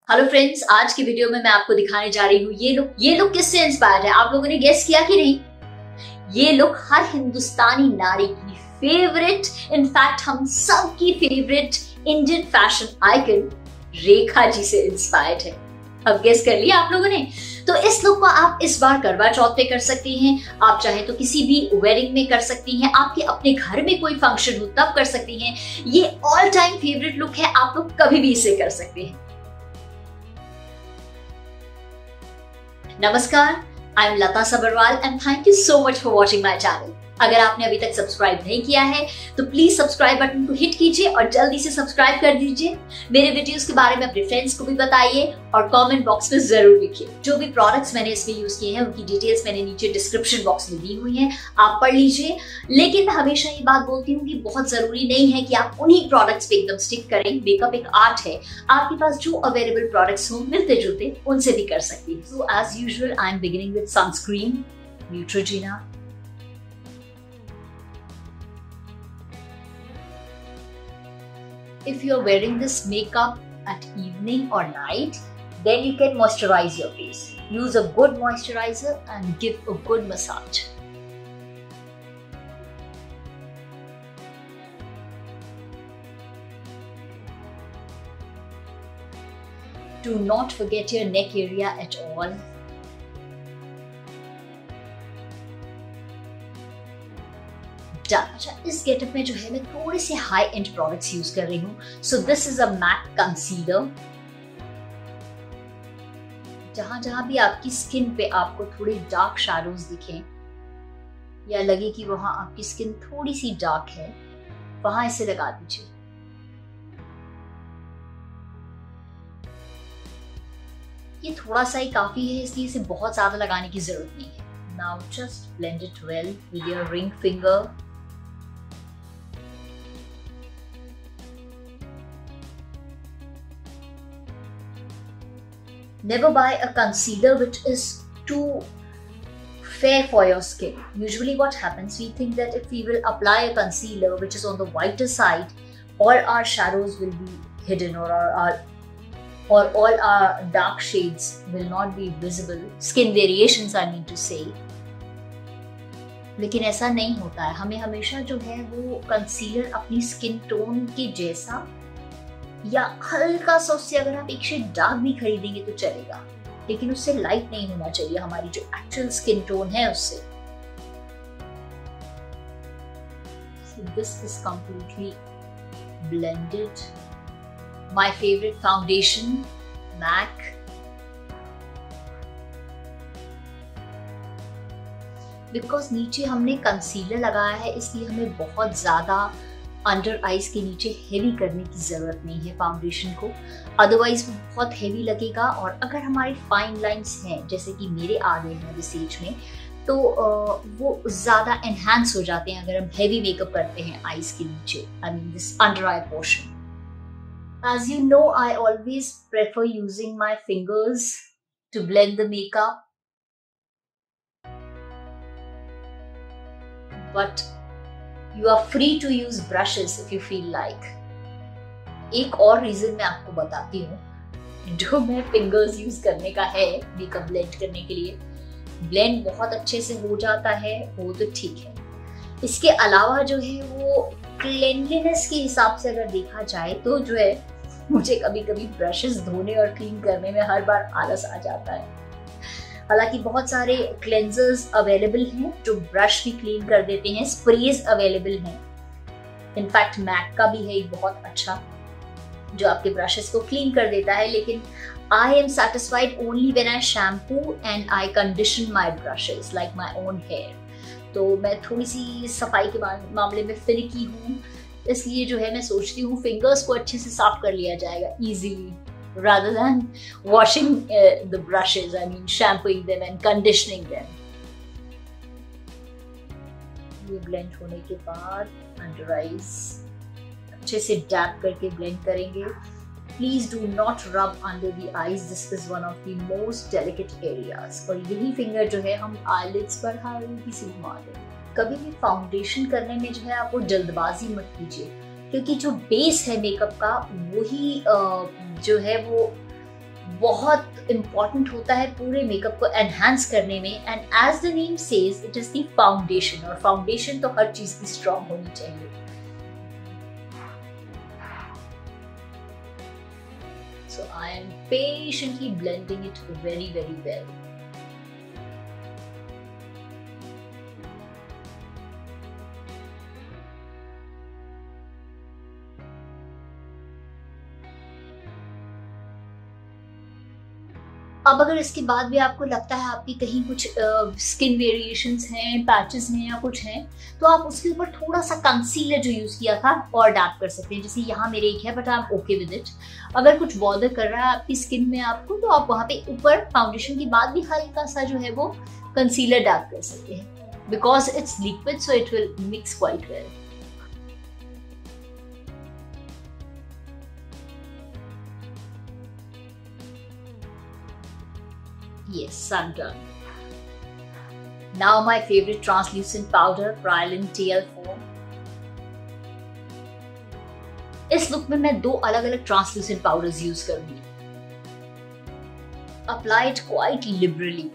Hello friends, आज की video में मैं आपको दिखाने जा रही हूँ ये लुक किससे इंस्पायर्ड है। आप लोगों ने गेस किया कि नहीं? ये लुक हर हिंदुस्तानी नारी की फेवरेट, इनफैक्ट हम सब की favourite Indian fashion icon Rekha ji से इंस्पायर्ड है। अब गेस कर लिया आप लोगों ने? तो इस लुक को आप इस बार करवा चौथ पे कर सकती हैं, आप चाहे तो किसी भी वेडिंग में कर सकती हैं, आपके अपने घर में कोई फंक्शन हो तब कर सकती हैं। ये ऑल टाइम फेवरेट लुक है, आप लोग कभी भी इसे कर सकते हैं। नमस्कार, I am Lata Sabharwal and thank you so much for watching my channel. अगर आपने अभी तक सब्सक्राइब नहीं किया है तो प्लीज सब्सक्राइब बटन को हिट कीजिए और जल्दी से सब्सक्राइब कर दीजिए। मेरे वीडियोस के बारे में अपने फ्रेंड्स को भी बताइए और कमेंट बॉक्स में जरूर लिखिए। जो भी प्रोडक्ट्स मैंने इसमें यूज किए हैं उनकी डिटेल्स मैंने नीचे डिस्क्रिप्शन बॉक्स में दी हुई हैं, आप पढ़ लीजिए। लेकिन मैं हमेशा ये बात बोलती हूँ कि बहुत जरूरी नहीं है कि आप उन्हीं प्रोडक्ट्स पे एकदम स्टिक करें। मेकअप एक आर्ट है, आपके पास जो अवेलेबल प्रोडक्ट्स हो मिलते जुलते उनसे भी कर सकती है। So as usual I am beginning with sunscreen Neutrogena. If you're wearing this makeup at evening or night, then you can moisturize your face. Use a good moisturizer and give a good massage. Do not forget your neck area at all. अच्छा, इस getup में जो है मैं थोड़े से high and products use कर रही हूँ। So this is a matte concealer. जहां जहां भी आपकी स्किन पे आपको थोड़े डार्क शैडोज दिखें या लगे कि वहां आपकी स्किन थोड़ी सी डार्क है, वहां इसे लगा दीजिए। ये थोड़ा सा ही काफी है, इसलिए इसे बहुत ज्यादा लगाने की जरूरत नहीं है। Now just blend it well with your ring finger. Never buy a concealer which is too fair for your skin. Usually what happens, we think that if we will apply a concealer which is on the whiter side, all our shadows will be hidden or all our dark shades will not be visible. Skin variations I mean to say. लेकिन ऐसा नहीं होता है। हमें हमेशा जो है वो कंसीलर अपनी स्किन टोन के जैसा या हल्का सा, उससे अगर आप एक शेड डार्क भी खरीदेंगे तो चलेगा, लेकिन उससे लाइट नहीं होना चाहिए हमारी जो एक्चुअल स्किन टोन है उससे। So this is completely blended. My favorite foundation, MAC. Because नीचे हमने कंसीलर लगाया है इसलिए हमें बहुत ज्यादा अंडर आईज के नीचे हेवी करने की जरूरत नहीं है फाउंडेशन को, अदरवाइज वो बहुत हेवी लगेगा। और अगर हमारे फाइन लाइंस हैं जैसे कि मेरे आ गए हैं इस एज में, तो वो ज्यादा एनहांस हो जाते हैं अगर हम हेवी मेकअप करते हैं आईज के नीचे, I mean this under eye portion. As you know, I always prefer using my fingers to blend the makeup, but You are free to use brushes if you feel like. एक और reason मैं आपको बताती हूँ जो मैं fingers use करने का है मेकअप ब्लेंड करने के लिए। ब्लेंड बहुत अच्छे से हो जाता है, वो तो ठीक है। इसके अलावा जो है वो क्लेनलीनेस के हिसाब से अगर देखा जाए तो जो है मुझे कभी कभी ब्रशेस धोने और क्लीन करने में हर बार आलस आ जाता है। हालांकि बहुत सारे क्लेंजर्स अवेलेबल हैं जो ब्रश भी क्लीन कर देते हैं, स्प्रेज अवेलेबल हैं। इनफैक्ट मैक का भी है एक बहुत अच्छा जो आपके ब्रशेस को क्लीन कर देता है, लेकिन I am satisfied only when I shampoo and I condition my brushes like my own hair. तो मैं थोड़ी सी सफाई के मामले में फिनिकी हूँ, इसलिए जो है मैं सोचती हूँ फिंगर्स को अच्छे से साफ कर लिया जाएगा easily, rather than washing the brushes, I mean shampooing them and conditioning them. ये blend होने के बाद under eyes अच्छे से dab करके blend करेंगे। Please do not rub under the eyes. This is one of the most delicate areas. और यही finger जो है हम eyelids पर हल्की सी घुमा दें। कभी भी फाउंडेशन करने में जो है आप वो जल्दबाजी मत कीजिए, क्योंकि जो बेस है मेकअप का वही जो है वो बहुत इम्पॉर्टेंट होता है पूरे मेकअप को एनहांस करने में। And as the name says it is the foundation, और फाउंडेशन तो हर चीज की स्ट्रॉन्ग होनी चाहिए। So I am patiently blending it very well. अब अगर इसके बाद भी आपको लगता है आपकी कहीं कुछ स्किन वेरिएशंस हैं, पैचेस हैं या कुछ हैं, तो आप उसके ऊपर थोड़ा सा कंसीलर जो यूज किया था और डैप कर सकते हैं। जैसे यहाँ मेरे एक है, but I am okay with it. अगर कुछ बॉदर कर रहा है आपकी स्किन में आपको, तो आप वहाँ पे ऊपर फाउंडेशन के बाद भी हल्का सा जो है वो कंसीलर डैप कर सकते हैं, because it's liquid so it will mix quite well. Yes, I'm done. Now my favorite translucent powder, Kryolan TL4. इस लुक में मैं दो अलग अलग ट्रांसल्यूसेंट पाउडर्स यूज करूंगी। Apply it quite liberally.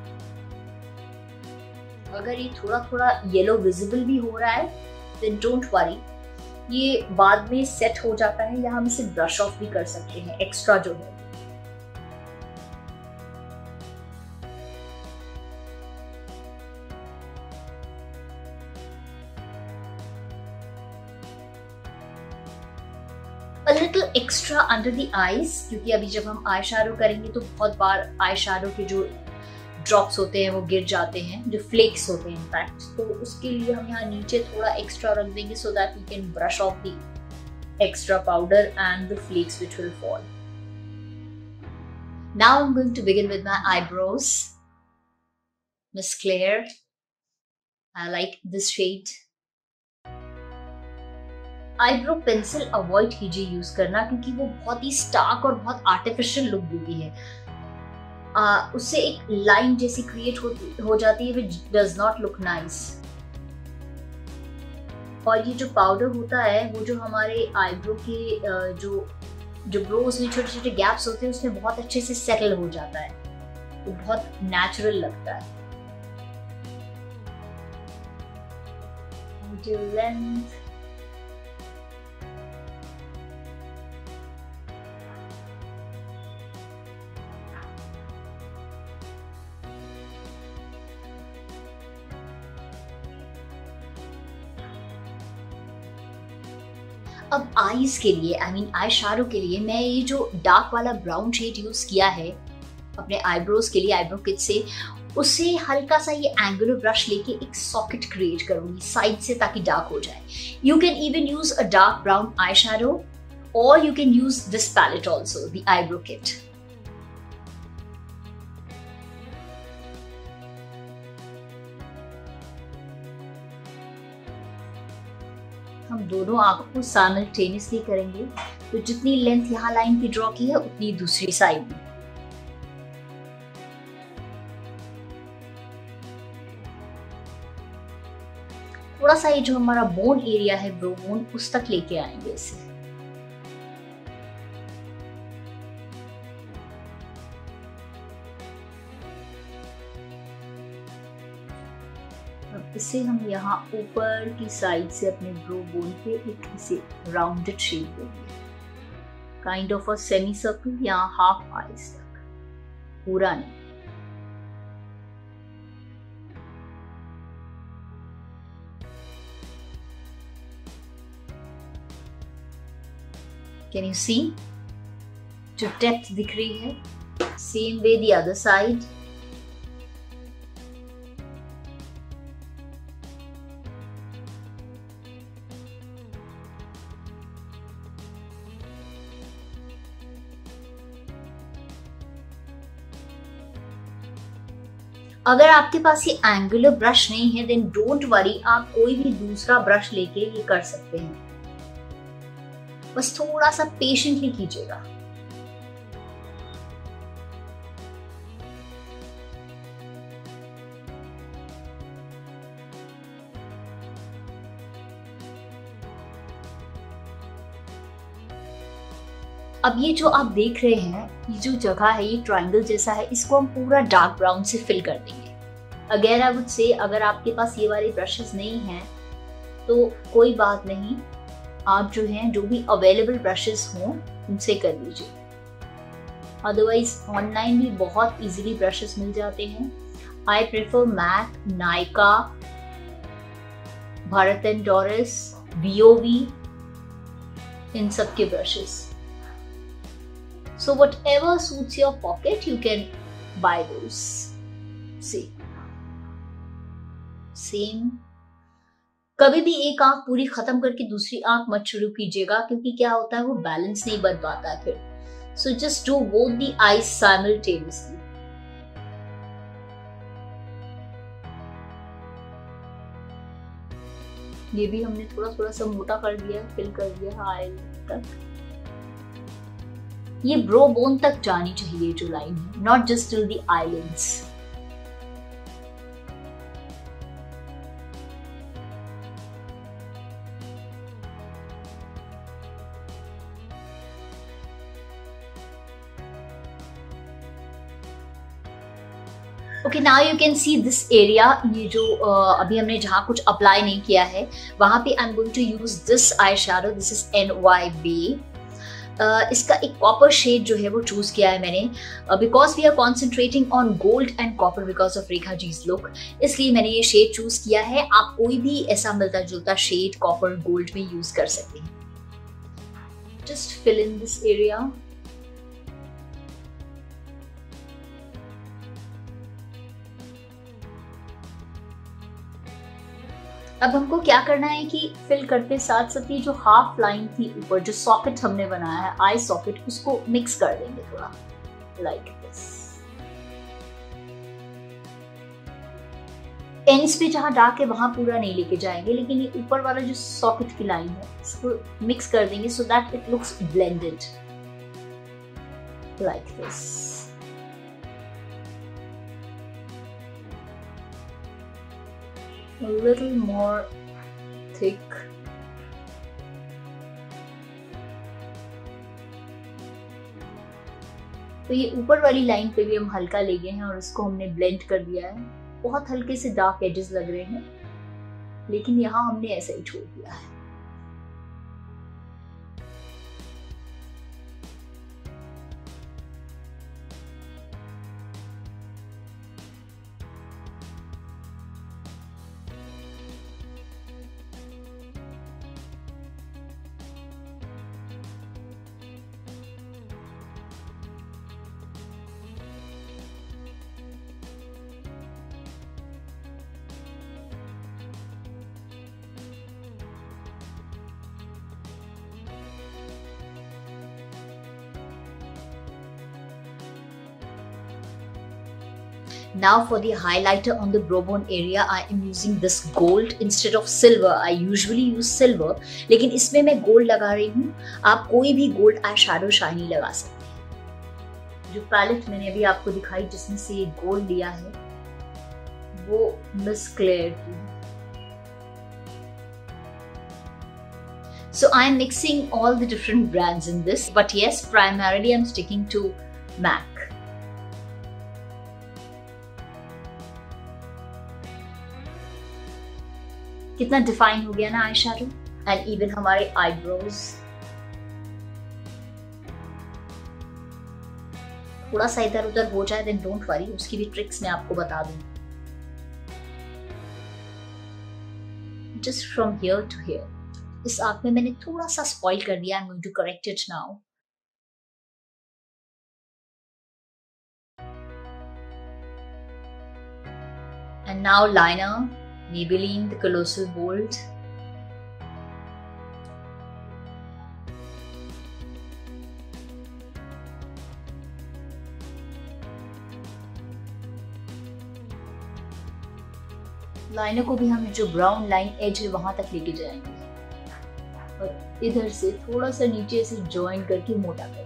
अगर ये थोड़ा थोड़ा येलो विजिबल भी हो रहा है, then don't worry, ये बाद में सेट हो जाता है, या हम इसे ब्रश ऑफ भी कर सकते हैं एक्स्ट्रा जो है। A little extra under the eyes, क्योंकि अभी जब हम आई शैडो करेंगे तो बहुत बार आई शैडो के जो ड्रॉप्स होते हैं वो गिर जाते हैं, जो फ्लेक्स होते हैं इनफैक्ट, तो उसके लिए हम यहाँ नीचे थोड़ा एक्स्ट्रा रख देंगे so that we can brush off the extra powder and the flakes which will fall. Now I'm going to begin with my eyebrows. Miss Claire, I like this shade. Eyebrow pencil avoid कीजिए use करना, क्योंकि वो बहुत ही Stark और बहुत artificial look देती है। उससे एक लाइन जैसी क्रिएट हो जाती है, which does not look nice. और ये जो पाउडर होता है वो जो हमारे आईब्रो के जो ब्रोज में छोटे छोटे गैप्स होते हैं उसमें बहुत अच्छे से सेटल हो जाता है, तो बहुत नेचुरल लगता है। लेंथ अब आईज के लिए, आई मीन आई शैडो के लिए, मैं ये जो डार्क वाला ब्राउन शेड यूज किया है अपने आईब्रोज के लिए, आईब्रो किट से, उससे हल्का सा ये एंगुलर ब्रश लेके एक सॉकेट क्रिएट करूंगी साइड से, ताकि डार्क हो जाए। You can even use a dark brown eye shadow, और you can use this palette also, the eyebrow kit. हम दोनों आंखों को साइमल्टेनियसली करेंगे, तो जितनी लेंथ यहाँ लाइन पे ड्रॉ की है उतनी दूसरी साइड में। थोड़ा सा ये जो हमारा बोन एरिया है, ब्रो बोन, उस तक लेके आएंगे इसे। अब इसे हम यहाँ ऊपर की साइड से अपने ब्रो बोन पे एक इसे राउंडेड शेप देंगे, kind of a semi circle, यहाँ हाफ आईज तक, पूरा नहीं। Can you see? जो डेप्थ दिख रही है, same way the other side. अगर आपके पास ये एंगुलर ब्रश नहीं है, देन डोंट वरी, आप कोई भी दूसरा ब्रश लेके ये कर सकते हैं। बस थोड़ा सा पेशेंटली कीजिएगा। अब ये जो आप देख रहे हैं, ये जो जगह है, ये ट्रायंगल जैसा है, इसको हम पूरा डार्क ब्राउन से फिल कर देंगे। अगेन आई वुड से, अगर आपके पास ये वाले ब्रशेस नहीं हैं तो कोई बात नहीं, आप जो हैं जो भी अवेलेबल ब्रशेस हों उनसे कर लीजिए। अदरवाइज ऑनलाइन भी बहुत इजीली ब्रशेस मिल जाते हैं। I prefer MAC, Nykaa, Bharat and Doris, BOV, इन सब के brushes. So whatever suits your pocket, you can buy those. See, same. कभी भी एक आंख पूरी खत्म करके दूसरी आंख मत शुरू कीजिएगा, क्योंकि क्या होता है वो बैलेंस नहीं बन पाता है फिर। So just do both the eyes simultaneously. ये भी हमने थोड़ा थोड़ा सा मोटा कर दिया, फिल कर दिया आई तक। ये ब्रो बोन तक जानी चाहिए जो लाइन है, not just till the eyelids. Okay, now you can see this area. ये जो अभी हमने जहां कुछ अप्लाई नहीं किया है वहां पे I am going to use this eye shadow. This is NYB। इसका एक कॉपर शेड जो है वो चूज किया है मैंने, because we are concentrating on gold and copper because of Rekha जीज लुक, इसलिए मैंने ये शेड चूज किया है। आप कोई भी ऐसा मिलता जुलता शेड कॉपर गोल्ड में यूज कर सकते हैं। Just fill in this area. अब हमको क्या करना है कि फिल करते साथ साथ ये जो हाफ लाइन थी ऊपर, जो सॉकेट हमने बनाया है आई सॉकेट, उसको मिक्स कर देंगे थोड़ा लाइक दिस। एंड्स पे जहां डार्क है वहां पूरा नहीं लेके जाएंगे, लेकिन ये ऊपर वाला जो सॉकेट की लाइन है इसको मिक्स कर देंगे so that it looks blended like this. A little more thick. तो ये ऊपर वाली लाइन पे भी हम हल्का ले गए हैं और इसको हमने ब्लेंड कर दिया है। बहुत हल्के से डार्क एजेस लग रहे हैं, लेकिन यहाँ हमने ऐसा ही छोड़ दिया है। Now for the highlighter on the brow bone area, I am using this gold instead of silver. I usually use silver, लेकिन इसमें मैं गोल्ड लगा रही हूँ। आप कोई भी गोल्ड आई शैडो शाइनी लगा सकते हैं। जो पैलेट मैंने अभी आपको दिखाई जिसमें से ये गोल्ड लिया है वो मिस क्लेयर की। So I am mixing all the different brands in this, but yes, primarily I'm sticking to MAC. कितना डिफाइन हो गया ना आई शैडो, एंड इवन हमारे आईब्रोज। थोड़ा सा इधर उधर हो जाए देन डोंट वरी, उसकी भी ट्रिक्स मैं आपको बता दूंगी। Just from here to here, इस आंख में मैंने थोड़ा सा स्पॉइल कर दिया। I am going to correct it now. And now liner, Maybelline the Colossal Bold. Liner को भी हम जो ब्राउन लाइन एज है वहां तक लेके जाएंगे और इधर से थोड़ा सा नीचे से ज्वाइन करके मोटा कर देंगे।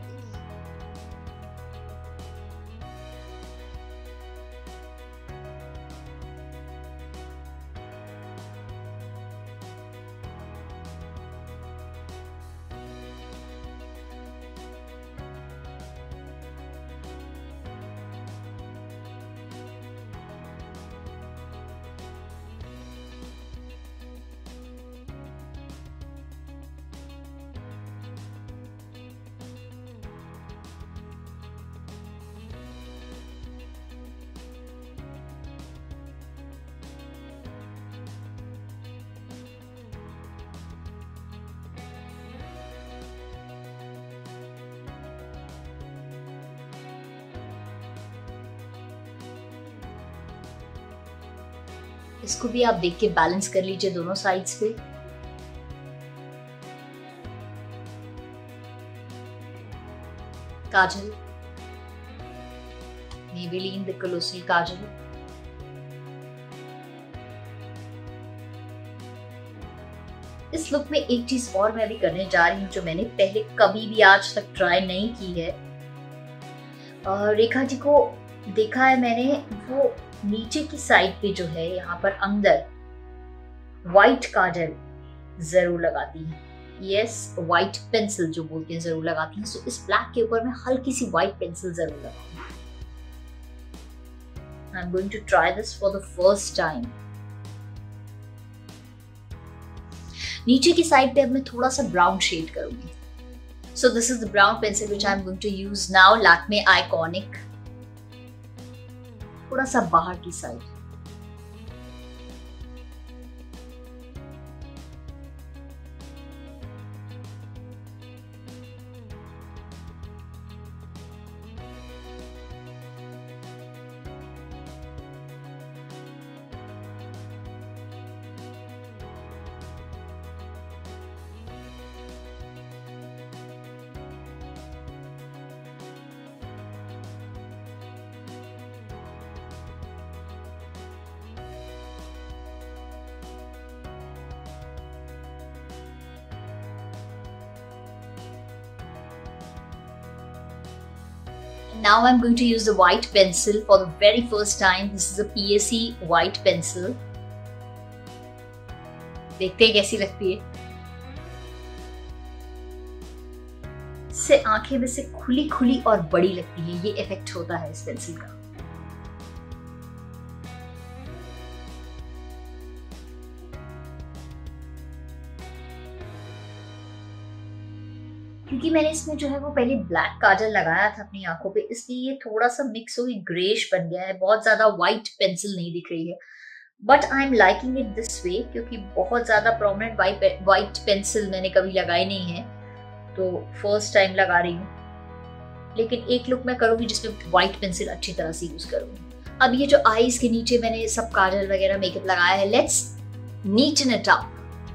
इसको भी आप देख के बैलेंस कर लीजिए दोनों साइड्स पे। Kajal, Maybelline the Colossal kajal. इस लुक में एक चीज और मैं भी करने जा रही हूँ जो मैंने पहले कभी भी आज तक ट्राई नहीं की है। रेखा जी को देखा है मैंने, वो नीचे की साइड पे जो है यहाँ पर अंदर व्हाइट काजल जरूर लगाती है। यस, व्हाइट पेंसिल जो बोलते हैं जरूर लगाती है। सो इस ब्लैक के ऊपर मैं हल्की सी व्हाइट पेंसिल जरूर लगाऊंगी। I am going to try this for the first time. नीचे की साइड पे अब मैं थोड़ा सा ब्राउन शेड करूंगी। So this is the brown pencil which I am going to use now, Lakme iconic. थोड़ा सा बाहर की side. Now I'm going to use the white pencil for the very first time. This is a PSC white pencil. देखते हैं कैसी लगती है। इससे आंखें वैसे खुली खुली और बड़ी लगती है, ये इफेक्ट होता है इस पेंसिल का। क्योंकि मैंने इसमें जो है वो पहले ब्लैक काजल लगाया था अपनी आंखों पे, इसलिए ये थोड़ा सा मिक्स हुई ग्रेश बन गया है। बहुत ज्यादा व्हाइट पेंसिल नहीं दिख रही है, but I am liking it this way, क्योंकि बहुत ज्यादा प्रोमिनेंट व्हाइट पेंसिल मैंने कभी लगाई नहीं है, तो फर्स्ट टाइम लगा रही हूँ। लेकिन एक लुक मैं करूंगी जिसमें व्हाइट पेंसिल अच्छी तरह से यूज करूंगी। अब ये जो आईज के नीचे मैंने सब काजल वगैरह मेकअप लगाया है, लेट्स नीटन इट अप।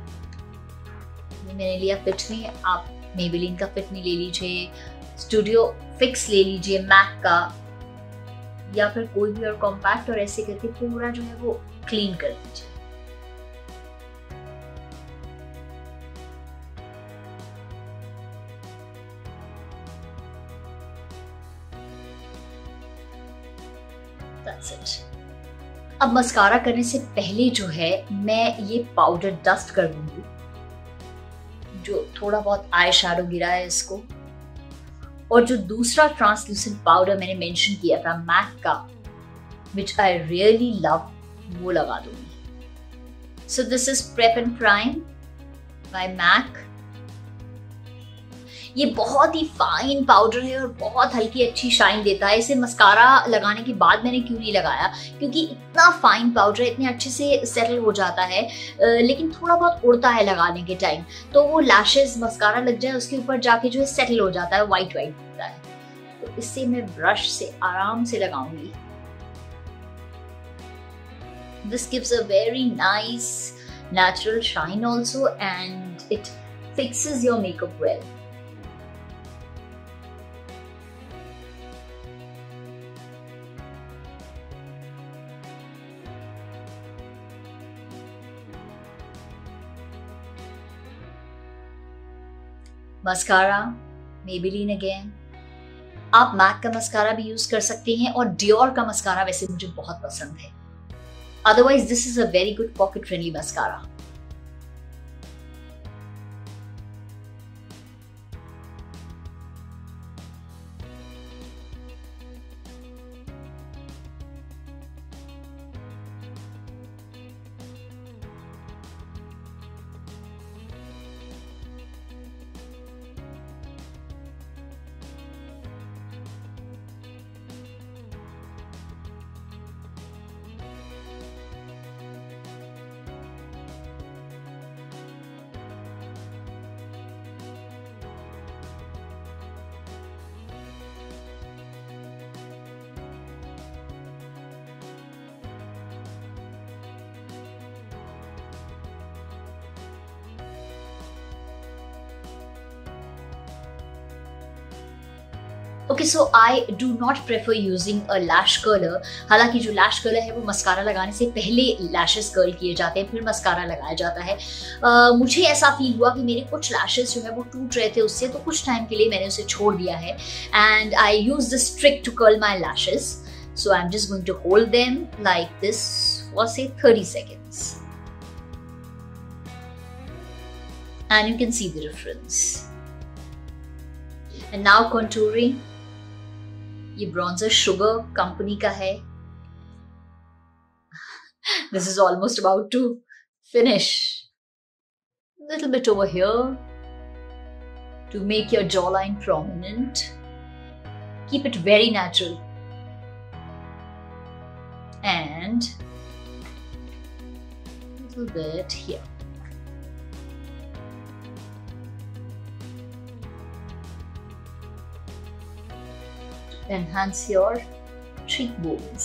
मैंने लिया फिट में, आप मेबेलिन का फिट में ले लीजिए, स्टूडियो फिक्स ले लीजिए मैक का, या फिर कोई भी और कॉम्पैक्ट, और ऐसे करके पूरा जो है वो क्लीन कर लीजिए। That's it. अब मस्कारा करने से पहले जो है मैं ये पाउडर डस्ट कर दूंगी, जो थोड़ा बहुत आई शैडो गिरा है इसको, और जो दूसरा ट्रांसलूसेंट पाउडर मैंने मेंशन किया था मैक का, विच आई रियली लव, वो लगा दूंगी। So this is prep and prime by MAC. ये बहुत ही फाइन पाउडर है और बहुत हल्की अच्छी शाइन देता है। इसे मस्कारा लगाने के बाद मैंने क्यों नहीं लगाया, क्योंकि इतना फाइन पाउडर इतने अच्छे से सेटल हो जाता है, लेकिन थोड़ा बहुत उड़ता है लगाने के टाइम, तो वो लैशेस मस्कारा लग जाए उसके ऊपर जाके जो है सेटल हो जाता है, वाइट वाइट होता है। तो इससे मैं ब्रश से आराम से लगाऊंगी। This gives a very nice natural shine also, and it fixes your makeup well. Mascara Maybelline again. आप मैक का मस्कारा भी यूज कर सकते हैं, और डियोर का मस्कारा वैसे मुझे बहुत पसंद है। Otherwise this is a very good pocket friendly mascara. Okay, so I do not prefer using a lash curler. हालांकि जो लैश कर्लर है वो मस्कारा लगाने से पहले लैशेस कर्ल किए जाते हैं, फिर मस्कारा लगाया जाता है। मुझे ऐसा फील हुआ कि मेरे कुछ लैशेस जो है वो टूट रहे थे उससे, तो कुछ टाइम के लिए मैंने उसे छोड़ दिया है। And I use this trick to curl my lashes. So I am just going to hold them like this for से 30 seconds. And you can see the difference. And now contouring. ये bronzer Sugar company का है। This is almost about to finish. Little bit over here to make your jawline prominent. Keep it very natural. And little bit here. Enhance your cheekbones.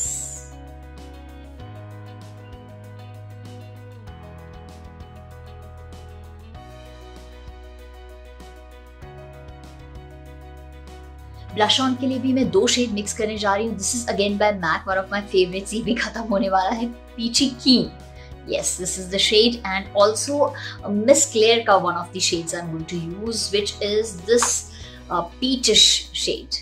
Blush on के लिए भी मैं 2 shade mix करने जा रही हूँ। This is again by MAC, one of my favourites. ये भी खत्म होने वाला है। पीची कीन, yes, this is the shade, and also Miss Claire का one of the shades I'm going to use, which is this peachish shade.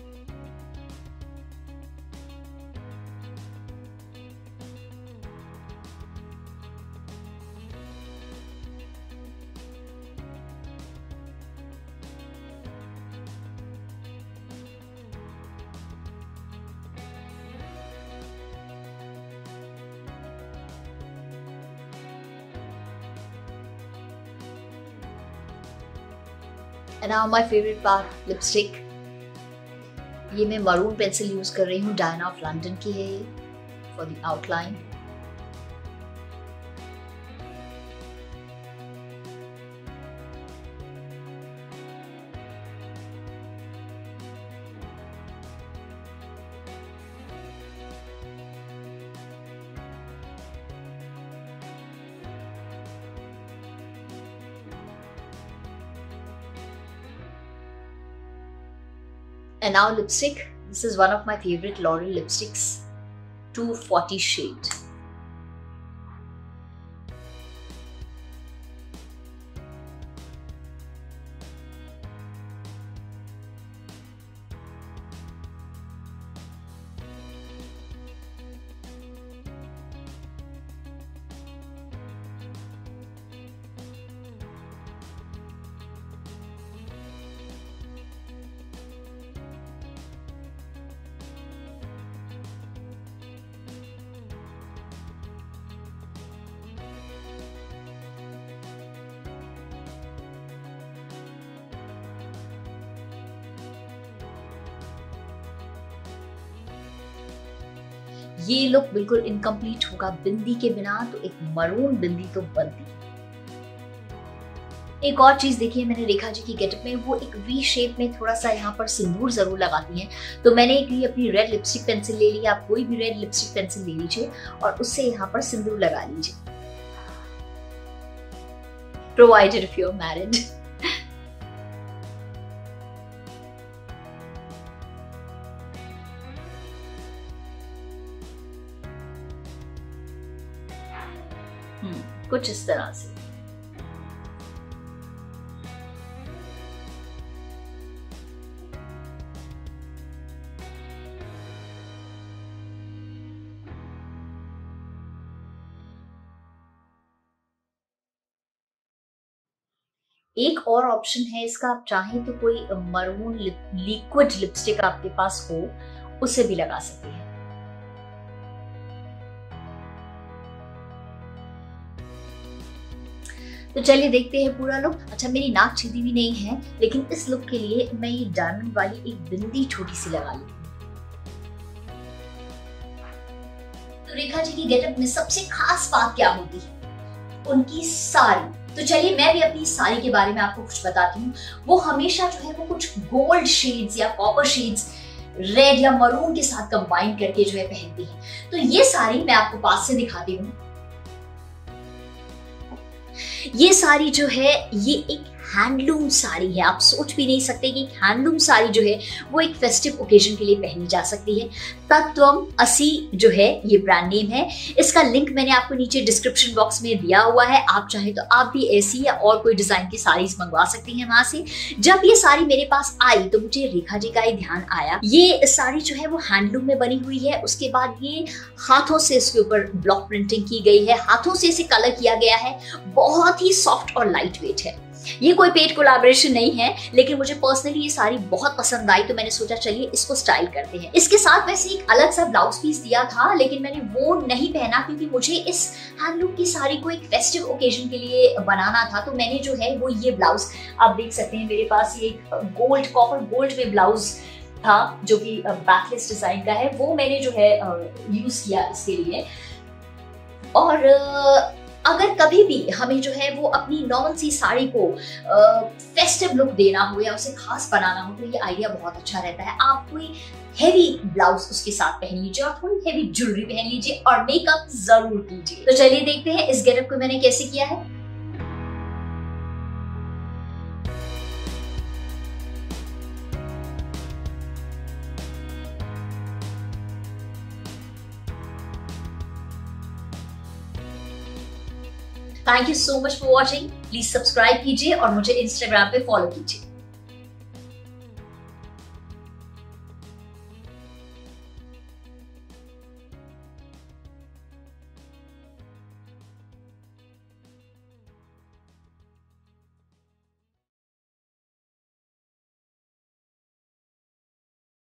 And now my favorite part, lipstick. ये मैं मरून पेंसिल यूज कर रही हूँ, Diana of London की है for the outline. And now lipstick. This is one of my favorite L'Oreal lipsticks, 240 shade. ये look बिल्कुल incomplete होगा बिंदी के बिना, तो एक मरून बिंदी तो बनती है। एक और चीज देखिए, मैंने रेखा जी की गेटअप में वो एक वी शेप में थोड़ा सा यहाँ पर सिंदूर जरूर लगाती हैं, तो मैंने एक अपनी रेड लिपस्टिक पेंसिल ले ली। आप कोई भी रेड लिपस्टिक पेंसिल ले लीजिए और उससे यहाँ पर सिंदूर लगा लीजिए, provided if you are married. कुछ इस तरह से। एक और ऑप्शन है इसका, आप चाहें तो कोई मरून लिक्विड लिपस्टिक आपके पास हो उसे भी लगा सकते हैं। तो चलिए देखते हैं पूरा लुक। अच्छा, मेरी नाक सीधी भी नहीं है, लेकिन इस लुक के लिए मैं ये डायमंड वाली एक बिंदी छोटी सी लगा ली। तो रेखा जी की गेटअप में सबसे खास बात क्या होती है? उनकी साड़ी। तो चलिए मैं भी अपनी साड़ी के बारे में आपको कुछ बताती हूँ। वो हमेशा जो है वो कुछ गोल्ड शेड्स या कॉपर शेड्स रेड या मरून के साथ कंबाइन करके जो है पहनती है। तो ये साड़ी मैं आपको पास से दिखाती हूँ। ये साड़ी जो है ये एक हैंडलूम साड़ी है। आप सोच भी नहीं सकते कि हैंडलूम साड़ी जो है वो एक फेस्टिव ओकेजन के लिए पहनी जा सकती है। तत्वम 80 जो है ये ब्रांड नेम है। इसका लिंक मैंने आपको नीचे डिस्क्रिप्शन बॉक्स में दिया हुआ है। आप चाहे तो आप भी ऐसी या और कोई डिजाइन की साड़ीज मंगवा सकती हैं वहां से। जब ये साड़ी मेरे पास आई तो मुझे रेखा जी का ही ध्यान आया। ये साड़ी जो है वो हैंडलूम में बनी हुई है। उसके बाद ये हाथों से इसके ऊपर ब्लॉक प्रिंटिंग की गई है, हाथों से इसे कलर किया गया है। बहुत ही सॉफ्ट और लाइट वेट है। ये कोई पेड कोलैबोरेशन नहीं है, लेकिन मुझे पर्सनली ये साड़ी बहुत पसंद आई तो मैंने सोचा चलिए इसको स्टाइल करते हैं। इसके साथ वैसे एक अलग सा ब्लाउज पीस दिया था, लेकिन मैंने वो नहीं पहना क्योंकि मुझे इस हैंडलूम की साड़ी को एक फेस्टिव ओकेजन के लिए बनाना था। तो मैंने जो है वो ये ब्लाउज, आप देख सकते हैं मेरे पास ये गोल्ड, कॉपर गोल्ड में ब्लाउज था जो कि बैकलेस डिजाइन का है, वो मैंने जो है यूज किया इसके लिए। और अगर कभी भी हमें जो है वो अपनी नॉर्मल सी साड़ी को फेस्टिव लुक देना हो या उसे खास बनाना हो तो ये आइडिया बहुत अच्छा रहता है। आप कोई हेवी ब्लाउज उसके साथ पहन लीजिए और थोड़ी हेवी ज्वेलरी पहन लीजिए और मेकअप जरूर कीजिए। तो चलिए देखते हैं इस गेटअप को मैंने कैसे किया है। Thank you so much for watching. Please subscribe कीजिए और मुझे इंस्टाग्राम पे फॉलो कीजिए।